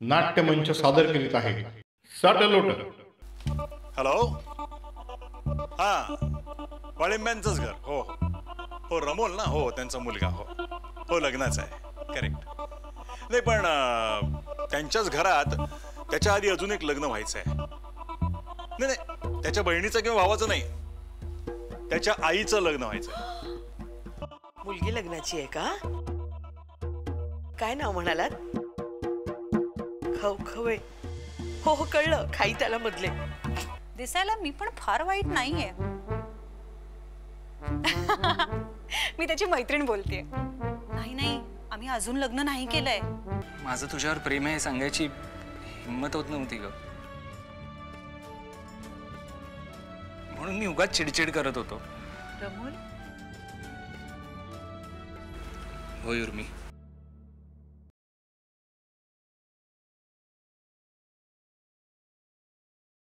नाट्यमंच सादर करीत आहे साटलोट. हॅलो, हां, वाळिंब्यांचंच घर. हो हो हो, रमोल ना. हो, त्यांचा मुलगा. हो हो, लग्नाचा आहे. करेक्ट. नाही पण त्यांच्याच घरात त्याच्या आधी अजून एक लग्न व्हायचं आहे. नाही नाही, त्याच्या बहिणीचं किंवा भावाचं नाही, त्याच्या आईचं लग्न व्हायचंय. मुलगी लग्नाची आहे का? काय नाव म्हणालात? खवखवे. हो हो, कळलं. खाई त्याला मधले. दिसायला मी पण फार वाईट नाहीये. मी त्याची मैत्रीण बोलतेय. नाही नाही, आम्ही अजून लग्न नाही केलंय. माझं तुझ्यावर प्रेम आहे सांगायची हिम्मत होत नव्हती ग, म्हणून मी उगाच चिडचिड करत होतो. रमोल, हो उर्मी,